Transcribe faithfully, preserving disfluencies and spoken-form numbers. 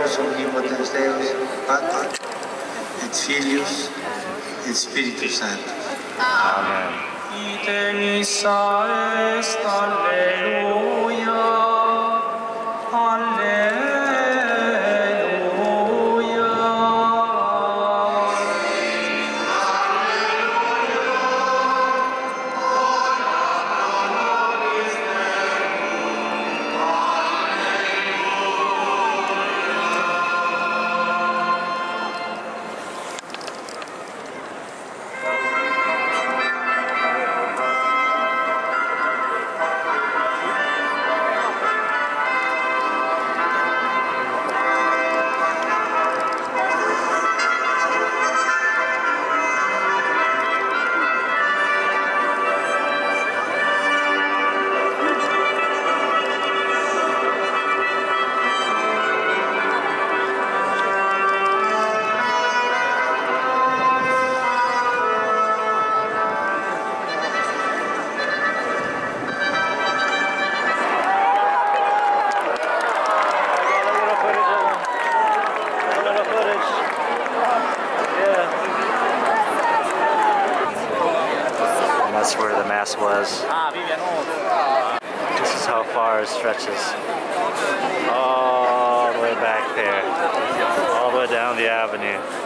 Deus, omnipotens Deus, Pater, et Filius, et Spiritus Sanctus. Amen. Ite missa est, alleluia, alleluia. That's where the mass was. This is how far it stretches. All the way back there. All the way down the avenue.